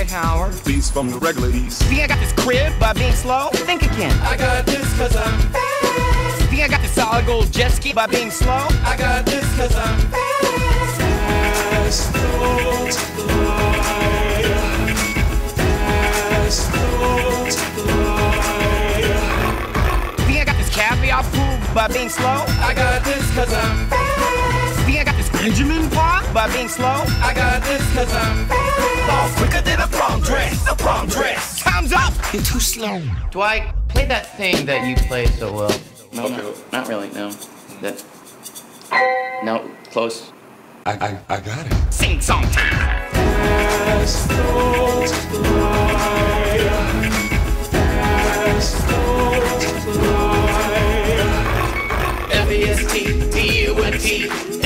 Dwight Howard. Beats from the regular East. Think I got this crib by being slow? Think again. I got this cause I'm fast. Think I got this solid gold jet ski by being slow? I got this cause I'm fast. Fast, don't fly. Fast, don't fly. Think I got this caviar pool by being slow? I got this cause I'm fast. Think I got this Benjamin pop by being slow? I got this cause I'm fast. All quicker than a prom dress. A prom dress. Time's up. You're too slow. Dwight, play that thing that you play so well. No, Okay. no, not really, no. That. No, close. I got it. Sing song time. Fast, don't fly. Fast, don't fly. F-E-S-T-D-U-N-T